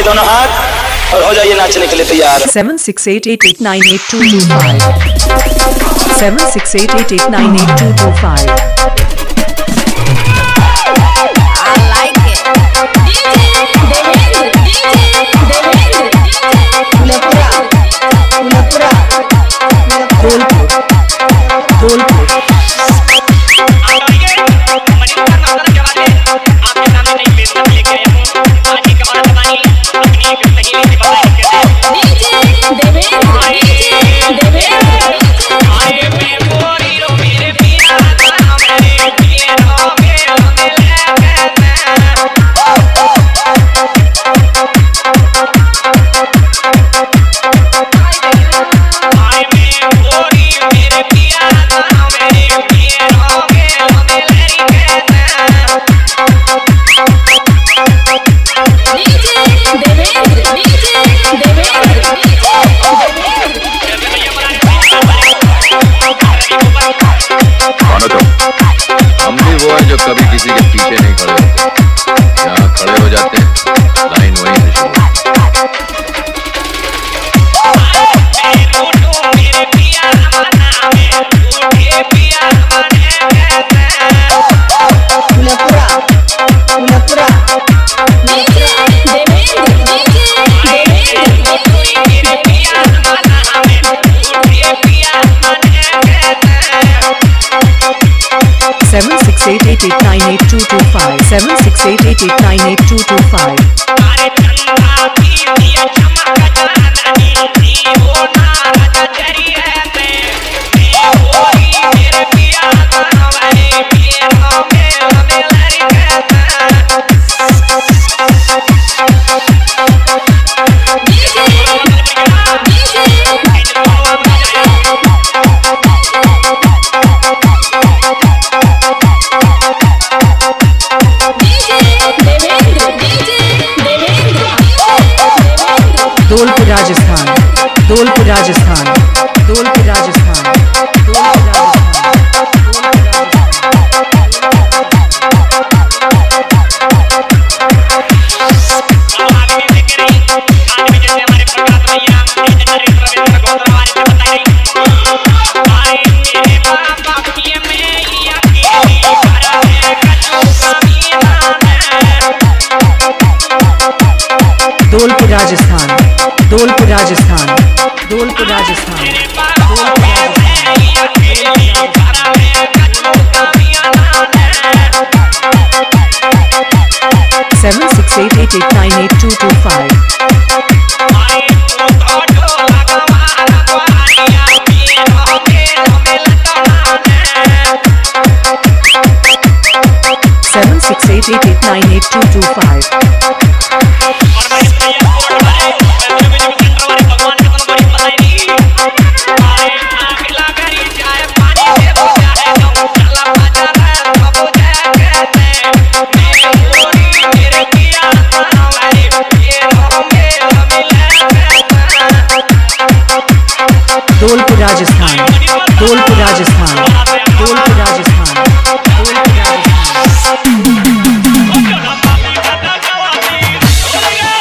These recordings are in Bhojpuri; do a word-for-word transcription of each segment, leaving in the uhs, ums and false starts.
दोनों हाथ और हो जाइए नाचने के लिए तैयार। Seven six eight eight eight nine eight two two five seven six eight eight eight nine eight two two five. हम भी वो हैं जो कभी किसी के पीछे नहीं खड़े होते, यहाँ खड़े हो जाते हैं, लाइन वहीं से शुरू। seven six eight eight eight nine eight two two five seven six eight eight eight nine eight two two five। Dholpur Rajasthan Dholpur Rajasthan Dholpur Rajasthan Dholpur Rajasthan Dholpur Rajasthan Dholpur Rajasthan seven six eight eight eight nine eight two two five seven six eight eight eight nine eight two two five। Dholpur Rajasthan Dholpur Rajasthan Dholpur Rajasthan Dholpur Rajasthan.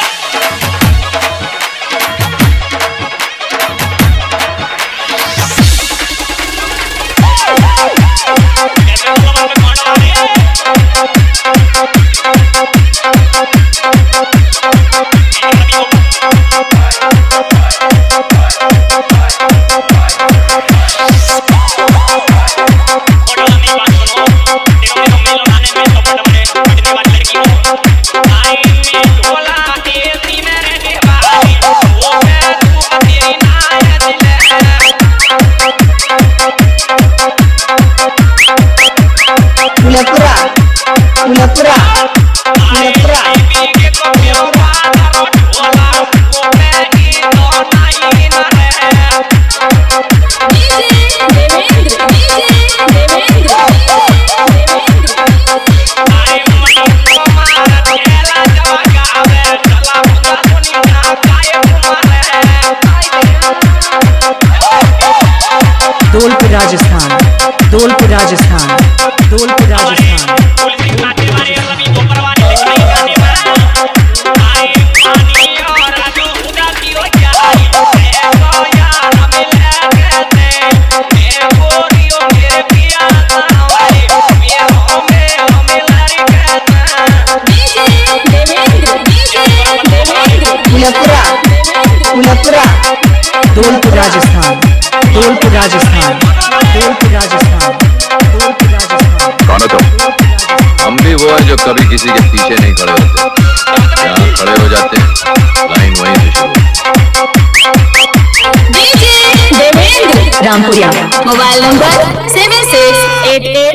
Rajasthan, Dholpur Rajasthan, Dholpur Rajasthan, Dholpur Rajasthan. कौन हो तुम? हम भी वो हैं जो कभी किसी के पीछे नहीं खड़े होते, जहाँ खड़े हो जाते हैं लाइन वहीं से शुरू। Devendra Rampuria mobile number seven six eight at